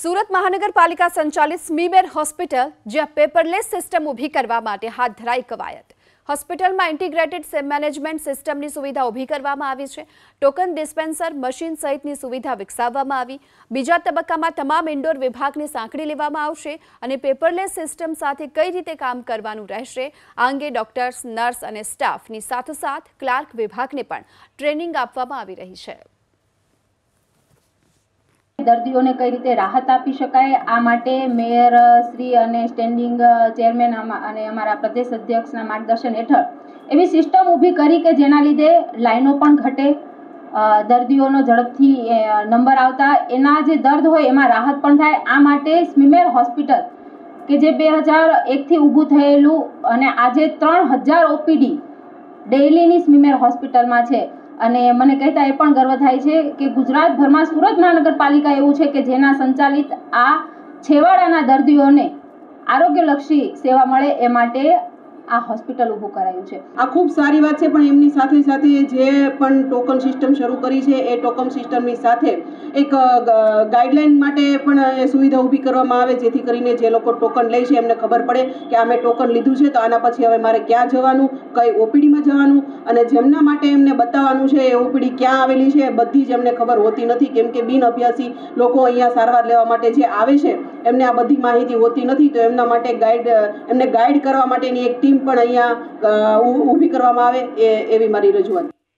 સુરત મહાનગરપાલિકા સંચાલિત SMIMER hospital જ્યાં પેપરલેસ સિસ્ટમ ઊભી કરવા માટે હાથ ધરાઈ કવાયત। હોસ્પિટલમાં ઇન્ટિગ્રેટેડ મેનેજમેન્ટ સિસ્ટમની સુવિધા ઊભી કરવામાં આવી છે। ટોકન ડિસ્પેન્સર મશીન સહિતની સુવિધા વિકસાવવામાં આવી। બીજા તબક્કામાં તમામ ઇન્ડોર વિભાગને સાંકળી લેવામાં આવશે અને પેપરલેસ સિસ્ટમ સાથે કઈ રીતે કામ કરવાનું રહેશે આ અંગે ડોક્ટર્સ, નર્સ અને સ્ટાફની સાથોસાથ ક્લાર્ક વિભાગને પણ ટ્રેનિંગ આપવામાં આવી રહી છે। દર્દીઓને કઈ રીતે રાહત આપી શકાય આ માટે મેયર શ્રી અને સ્ટેન્ડિંગ ચેરમેન અને અમારા પ્રદેશ અધ્યક્ષના માર્ગદર્શન હેઠળ એવી સિસ્ટમ ઊભી કરી કે જેના લીધે લાઈનો પણ ઘટે, દર્દીઓનો ઝડપથી નંબર આવતા એના જે દર્દ હોય એમાં રાહત પણ થાય। આ માટે સ્મીમેર હોસ્પિટલ કે જે 2001થી ઊભું થયેલું અને આજે 3000 ઓપીડી ડેઈલીની સ્મીમેર હોસ્પિટલમાં છે। અને મને કહેતા એ પણ ગર્વ થાય છે કે ગુજરાતભરમાં સુરત મહાનગરપાલિકા એવું છે કે જેના સંચાલિત આ છેવાડાના દર્દીઓને આરોગ્યલક્ષી સેવા મળે એ માટે આ હોસ્પિટલ ઊભું કરાયું છે। આ ખૂબ સારી વાત છે, પણ એમની સાથે સાથે જે પણ ટોકન સિસ્ટમ શરૂ કરી છે એ ટોકન સિસ્ટમની સાથે એક ગાઈડલાઈન માટે પણ સુવિધા ઊભી કરવામાં આવે, જેથી કરીને જે લોકો ટોકન લે છે એમને ખબર પડે કે આ મેં ટોકન લીધું છે તો આના પછી હવે મારે ક્યાં જવાનું, કઈ ઓપીડીમાં જવાનું, અને જેમના માટે એમને બતાવવાનું છે એ ઓપીડી ક્યાં આવેલી છે બધી જ એમને ખબર હોતી નથી, કેમ કે બિન અભ્યાસી લોકો અહીંયા સારવાર લેવા માટે જે આવે છે એમને આ બધી માહિતી હોતી નથી। તો એમના માટે એમને ગાઈડ કરવા માટેની એક ટીમ પણ અહીંયા ઊભી કરવામાં આવે એવી મારી રજૂઆત।